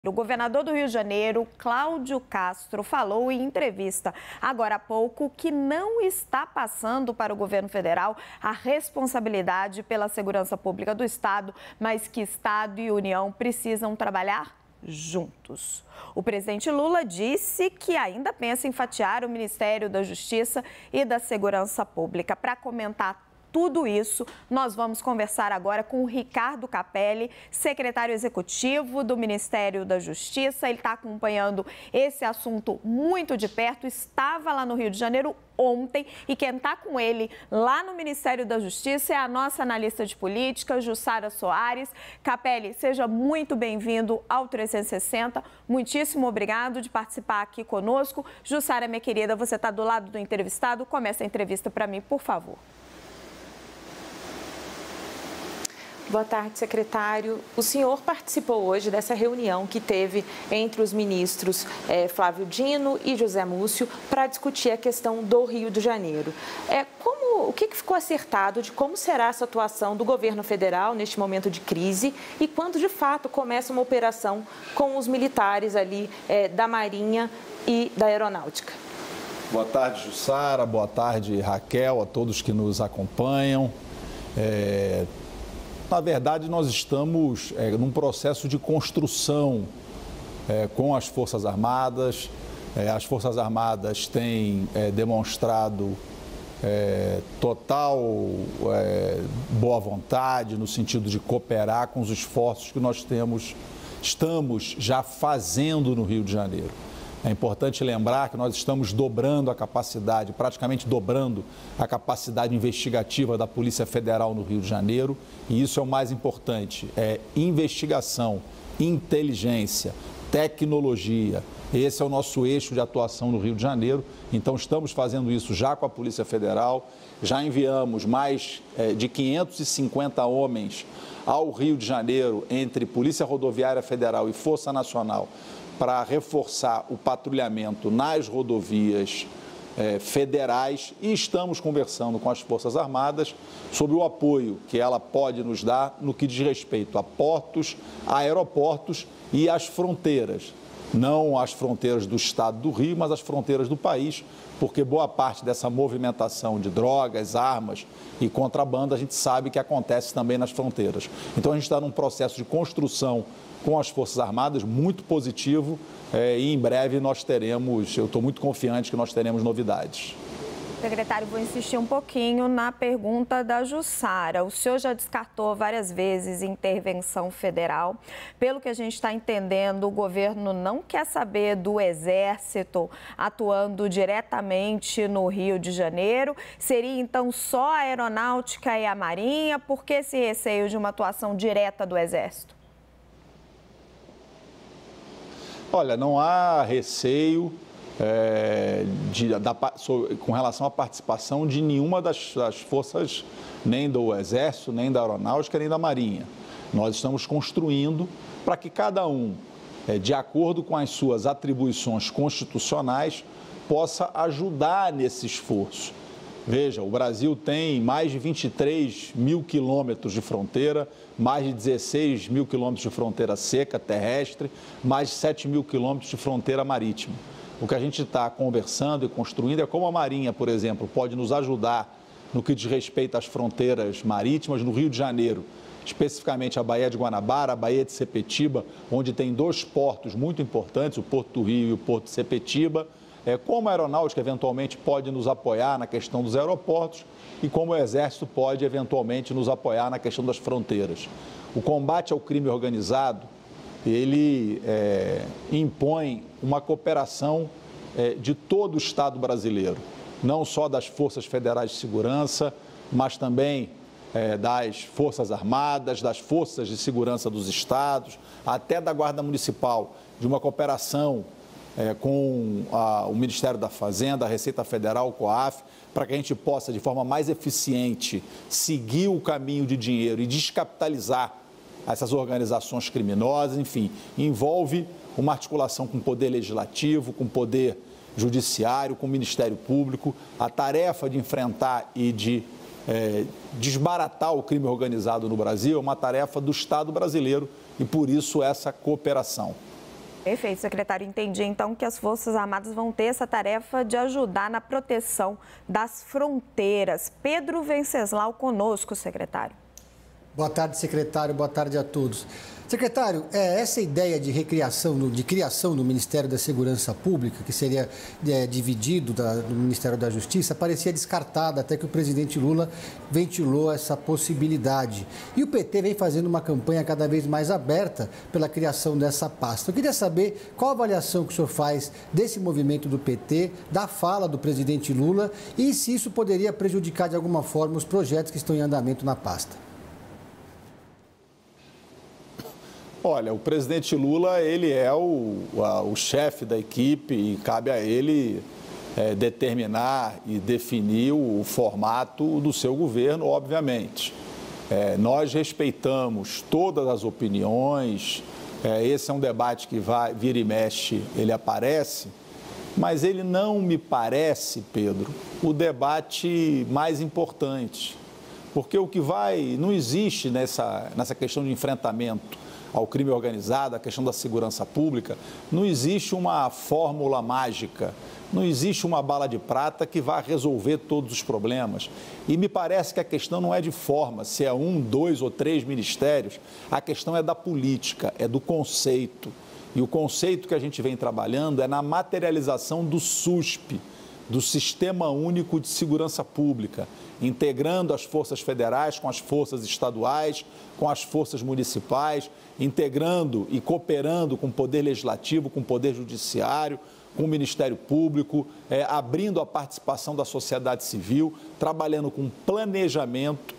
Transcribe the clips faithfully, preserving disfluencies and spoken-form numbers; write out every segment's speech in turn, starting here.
O governador do Rio de Janeiro, Cláudio Castro, falou em entrevista agora há pouco que não está passando para o governo federal a responsabilidade pela segurança pública do Estado, mas que Estado e União precisam trabalhar juntos. O presidente Lula disse que ainda pensa em fatiar o Ministério da Justiça e da Segurança Pública. Para comentar tudo isso, nós vamos conversar agora com o Ricardo Capelli, secretário executivo do Ministério da Justiça. Ele está acompanhando esse assunto muito de perto, estava lá no Rio de Janeiro ontem e quem está com ele lá no Ministério da Justiça é a nossa analista de política, Jussara Soares. Capelli, seja muito bem-vindo ao trezentos e sessenta. Muitíssimo obrigado de participar aqui conosco. Jussara, minha querida, você está do lado do entrevistado. Começa a entrevista para mim, por favor. Boa tarde, secretário. O senhor participou hoje dessa reunião que teve entre os ministros eh, Flávio Dino e José Múcio para discutir a questão do Rio de Janeiro. É, como, o que ficou acertado de como será essa atuação do governo federal neste momento de crise e quando, de fato, começa uma operação com os militares ali eh, da Marinha e da Aeronáutica? Boa tarde, Jussara. Boa tarde, Raquel, a todos que nos acompanham. É... Na verdade, nós estamos é, num processo de construção é, com as Forças Armadas. É, as Forças Armadas têm é, demonstrado é, total é, boa vontade no sentido de cooperar com os esforços que nós temos, estamos já fazendo no Rio de Janeiro. É importante lembrar que nós estamos dobrando a capacidade, praticamente dobrando a capacidade investigativa da Polícia Federal no Rio de Janeiro, e isso é o mais importante, é investigação, inteligência, tecnologia. Esse é o nosso eixo de atuação no Rio de Janeiro, então estamos fazendo isso já com a Polícia Federal, já enviamos mais é, de quinhentos e cinquenta homens ao Rio de Janeiro, entre Polícia Rodoviária Federal e Força Nacional, para reforçar o patrulhamento nas rodovias eh, federais, e estamos conversando com as Forças Armadas sobre o apoio que ela pode nos dar no que diz respeito a portos, a aeroportos e às fronteiras. Não as fronteiras do estado do Rio, mas as fronteiras do país, porque boa parte dessa movimentação de drogas, armas e contrabando, a gente sabe que acontece também nas fronteiras. Então, a gente está num processo de construção com as Forças Armadas muito positivo é, e em breve nós teremos, eu estou muito confiante que nós teremos novidades. Secretário, vou insistir um pouquinho na pergunta da Jussara. O senhor já descartou várias vezes intervenção federal. Pelo que a gente está entendendo, o governo não quer saber do Exército atuando diretamente no Rio de Janeiro. Seria, então, só a Aeronáutica e a Marinha? Por que esse receio de uma atuação direta do Exército? Olha, não há receio é, de, da, com relação à participação de nenhuma das, das forças, nem do Exército, nem da Aeronáutica, nem da Marinha. Nós estamos construindo para que cada um, é, de acordo com as suas atribuições constitucionais, possa ajudar nesse esforço. Veja, o Brasil tem mais de vinte e três mil quilômetros de fronteira, mais de dezesseis mil quilômetros de fronteira seca, terrestre, mais de sete mil quilômetros de fronteira marítima. O que a gente está conversando e construindo é como a Marinha, por exemplo, pode nos ajudar no que diz respeito às fronteiras marítimas no Rio de Janeiro, especificamente a Baía de Guanabara, a Baía de Sepetiba, onde tem dois portos muito importantes, o Porto do Rio e o Porto de Sepetiba. É, como a Aeronáutica eventualmente pode nos apoiar na questão dos aeroportos e como o Exército pode eventualmente nos apoiar na questão das fronteiras. O combate ao crime organizado, ele é, impõe uma cooperação é, de todo o Estado brasileiro, não só das Forças Federais de Segurança, mas também é, das Forças Armadas, das Forças de Segurança dos Estados, até da Guarda Municipal, de uma cooperação É, com a, o Ministério da Fazenda, a Receita Federal, o COAF, para que a gente possa, de forma mais eficiente, seguir o caminho de dinheiro e descapitalizar essas organizações criminosas. Enfim, envolve uma articulação com o Poder Legislativo, com o Poder Judiciário, com o Ministério Público. A tarefa de enfrentar e de é, desbaratar o crime organizado no Brasil é uma tarefa do Estado brasileiro e, por isso, essa cooperação. Perfeito, secretário. Entendi, então, que as Forças Armadas vão ter essa tarefa de ajudar na proteção das fronteiras. Pedro Venceslau conosco, secretário. Boa tarde, secretário. Boa tarde a todos. Secretário, é, essa ideia de recriação, de criação do Ministério da Segurança Pública, que seria é, dividido da, do Ministério da Justiça, parecia descartada até que o presidente Lula ventilou essa possibilidade. E o P T vem fazendo uma campanha cada vez mais aberta pela criação dessa pasta. Eu queria saber qual a avaliação que o senhor faz desse movimento do P T, da fala do presidente Lula e se isso poderia prejudicar de alguma forma os projetos que estão em andamento na pasta. Olha, o presidente Lula, ele é o, a, o chefe da equipe e cabe a ele é, determinar e definir o, o formato do seu governo, obviamente. É, nós respeitamos todas as opiniões, é, esse é um debate que vai, vira e mexe, ele aparece, mas ele não me parece, Pedro, o debate mais importante, porque o que vai, não existe nessa, nessa questão de enfrentamento ao crime organizado, a questão da segurança pública, não existe uma fórmula mágica, não existe uma bala de prata que vá resolver todos os problemas. E me parece que a questão não é de forma, se é um, dois ou três ministérios, a questão é da política, é do conceito. E o conceito que a gente vem trabalhando é na materialização do S U S P, do Sistema Único de Segurança Pública, integrando as forças federais com as forças estaduais, com as forças municipais, integrando e cooperando com o Poder Legislativo, com o Poder Judiciário, com o Ministério Público, é, abrindo a participação da sociedade civil, trabalhando com planejamento,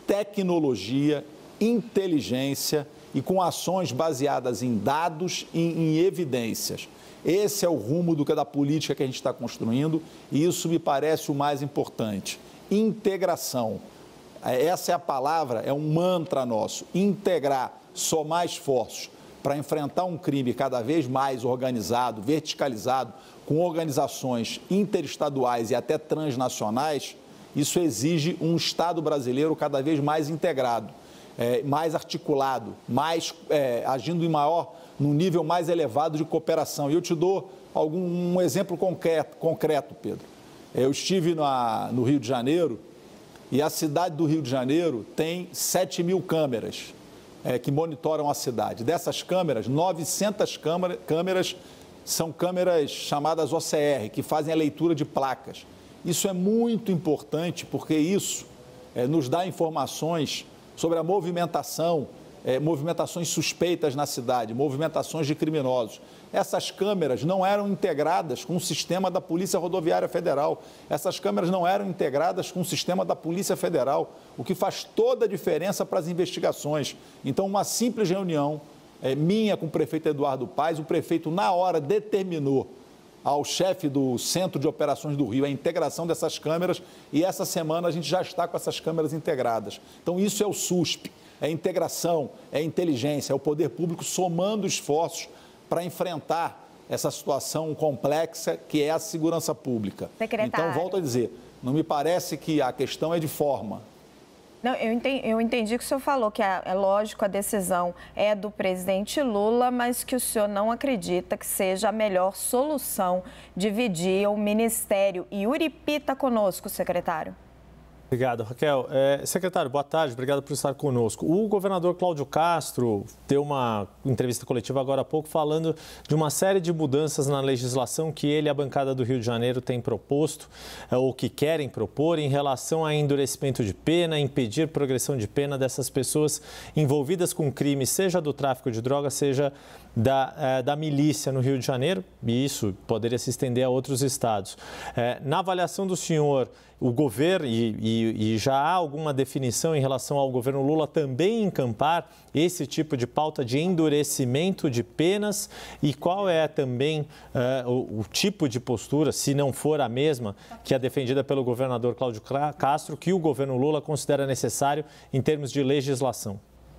tecnologia, inteligência e com ações baseadas em dados e em evidências. Esse é o rumo do que é da política que a gente está construindo e isso me parece o mais importante. Integração. Essa é a palavra, é um mantra nosso. Integrar, somar esforços para enfrentar um crime cada vez mais organizado, verticalizado, com organizações interestaduais e até transnacionais, isso exige um Estado brasileiro cada vez mais integrado, é, mais articulado, mais, é, agindo em maior, num nível mais elevado de cooperação. E eu te dou algum, um exemplo concreto, concreto, Pedro. Eu estive na, no Rio de Janeiro e a cidade do Rio de Janeiro tem sete mil câmeras é, que monitoram a cidade. Dessas câmeras, novecentas câmera, câmeras são câmeras chamadas O C R, que fazem a leitura de placas. Isso é muito importante porque isso é, nos dá informações sobre a movimentação, é, movimentações suspeitas na cidade, movimentações de criminosos. Essas câmeras não eram integradas com o sistema da Polícia Rodoviária Federal. Essas câmeras não eram integradas com o sistema da Polícia Federal, o que faz toda a diferença para as investigações. Então, uma simples reunião é, minha com o prefeito Eduardo Paes, o prefeito, na hora, determinou ao chefe do Centro de Operações do Rio a integração dessas câmeras e essa semana a gente já está com essas câmeras integradas. Então, isso é o S U S P, é integração, é inteligência, é o poder público somando esforços para enfrentar essa situação complexa que é a segurança pública. Secretário. Então, volto a dizer, não me parece que a questão é de forma. Não, eu entendi, eu entendi que o senhor falou que é, é lógico, a decisão é do presidente Lula, mas que o senhor não acredita que seja a melhor solução dividir o ministério. Yuri Pita conosco, secretário. Obrigado, Raquel. É, secretário, boa tarde, obrigado por estar conosco. O governador Cláudio Castro deu uma entrevista coletiva agora há pouco falando de uma série de mudanças na legislação que ele e a bancada do Rio de Janeiro têm proposto, é, ou que querem propor, em relação a endurecimento de pena, impedir progressão de pena dessas pessoas envolvidas com crime, seja do tráfico de drogas, seja da, é, da milícia no Rio de Janeiro, e isso poderia se estender a outros estados. É, na avaliação do senhor, o governo, e, e, e já há alguma definição em relação ao governo Lula também encampar esse tipo de pauta de endurecimento de penas, e qual é também uh, o, o tipo de postura, se não for a mesma, que é defendida pelo governador Cláudio Castro, que o governo Lula considera necessário em termos de legislação?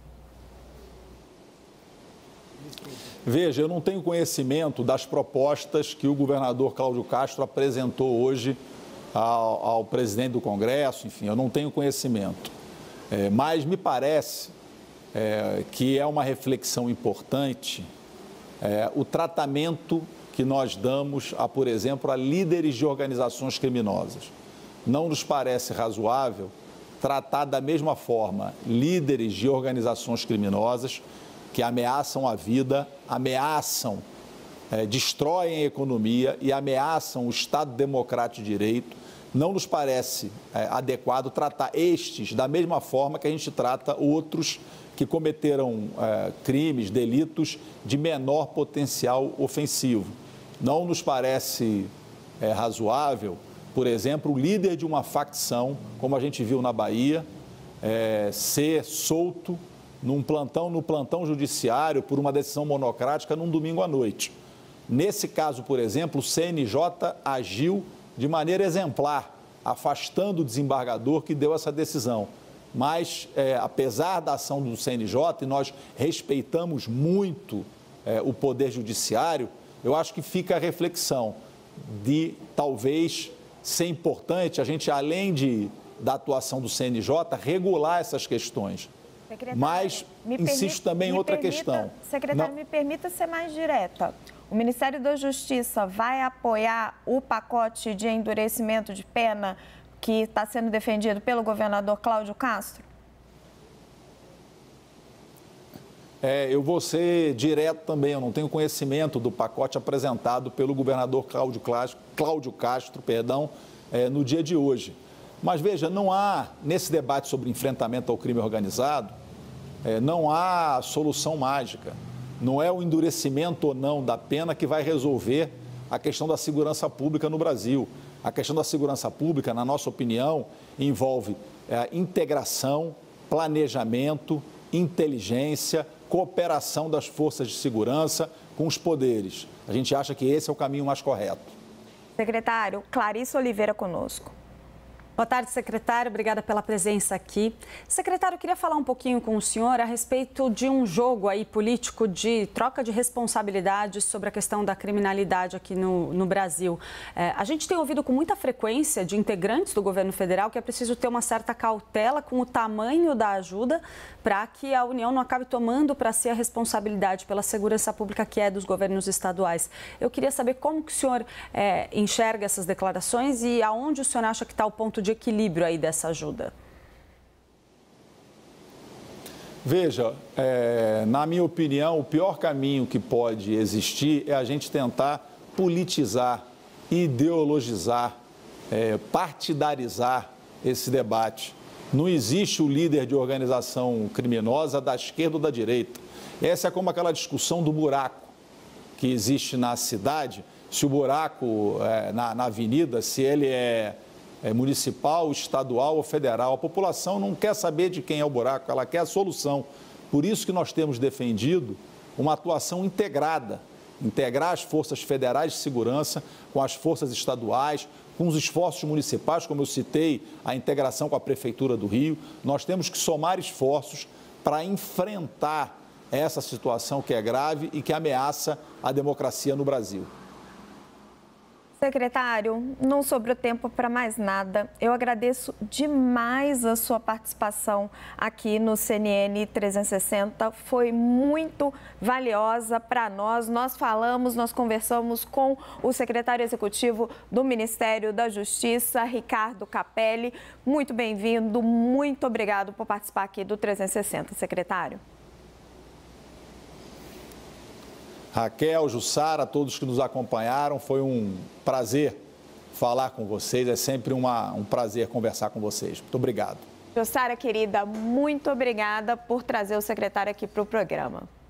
Veja, eu não tenho conhecimento das propostas que o governador Cláudio Castro apresentou hoje Ao, ao presidente do Congresso, enfim, eu não tenho conhecimento. É, mas me parece é, que é uma reflexão importante é, o tratamento que nós damos, a, por exemplo, a líderes de organizações criminosas. Não nos parece razoável tratar da mesma forma líderes de organizações criminosas que ameaçam a vida, ameaçam, é, destroem a economia e ameaçam o Estado Democrático de Direito. Não nos parece é, adequado tratar estes da mesma forma que a gente trata outros que cometeram é, crimes, delitos de menor potencial ofensivo. Não nos parece é, razoável, por exemplo, o líder de uma facção, como a gente viu na Bahia, é, ser solto num plantão, no plantão judiciário por uma decisão monocrática num domingo à noite. Nesse caso, por exemplo, o C N J agiu de maneira exemplar, afastando o desembargador que deu essa decisão. Mas, é, apesar da ação do C N J, e nós respeitamos muito é, o Poder Judiciário, eu acho que fica a reflexão de, talvez, ser importante a gente, além de, da atuação do C N J, regular essas questões. Secretário, Mas, insisto permi- também em outra permita, questão. Secretário, Não... me permita ser mais direta. O Ministério da Justiça vai apoiar o pacote de endurecimento de pena que está sendo defendido pelo governador Cláudio Castro? É, eu vou ser direto também, eu não tenho conhecimento do pacote apresentado pelo governador Cláudio, Cláudio Castro perdão, é, no dia de hoje. Mas veja, não há, nesse debate sobre enfrentamento ao crime organizado, é, não há solução mágica. Não é o endurecimento ou não da pena que vai resolver a questão da segurança pública no Brasil. A questão da segurança pública, na nossa opinião, envolve é, integração, planejamento, inteligência, cooperação das forças de segurança com os poderes. A gente acha que esse é o caminho mais correto. Secretário, Clarice Oliveira conosco. Boa tarde, secretário. Obrigada pela presença aqui. Secretário, eu queria falar um pouquinho com o senhor a respeito de um jogo aí político de troca de responsabilidades sobre a questão da criminalidade aqui no, no Brasil. É, a gente tem ouvido com muita frequência de integrantes do governo federal que é preciso ter uma certa cautela com o tamanho da ajuda para que a União não acabe tomando para si a responsabilidade pela segurança pública que é dos governos estaduais. Eu queria saber como que o senhor é, enxerga essas declarações e aonde o senhor acha que está o ponto de equilíbrio aí dessa ajuda. Veja, é, na minha opinião, o pior caminho que pode existir é a gente tentar politizar, ideologizar, é, partidarizar esse debate. Não existe o líder de organização criminosa da esquerda ou da direita. Essa é como aquela discussão do buraco que existe na cidade, se o buraco é, na, na avenida, se ele é É municipal, estadual ou federal. A população não quer saber de quem é o buraco, ela quer a solução. Por isso que nós temos defendido uma atuação integrada, integrar as forças federais de segurança com as forças estaduais, com os esforços municipais, como eu citei, a integração com a Prefeitura do Rio. Nós temos que somar esforços para enfrentar essa situação que é grave e que ameaça a democracia no Brasil. Secretário, não sobrou tempo para mais nada. Eu agradeço demais a sua participação aqui no C N N trezentos e sessenta. Foi muito valiosa para nós. Nós falamos, nós conversamos com o secretário executivo do Ministério da Justiça, Ricardo Capelli. Muito bem-vindo, muito obrigado por participar aqui do trezentos e sessenta, secretário. Raquel, Jussara, todos que nos acompanharam, foi um prazer falar com vocês, é sempre uma, um prazer conversar com vocês. Muito obrigado. Jussara, querida, muito obrigada por trazer o secretário aqui para o programa.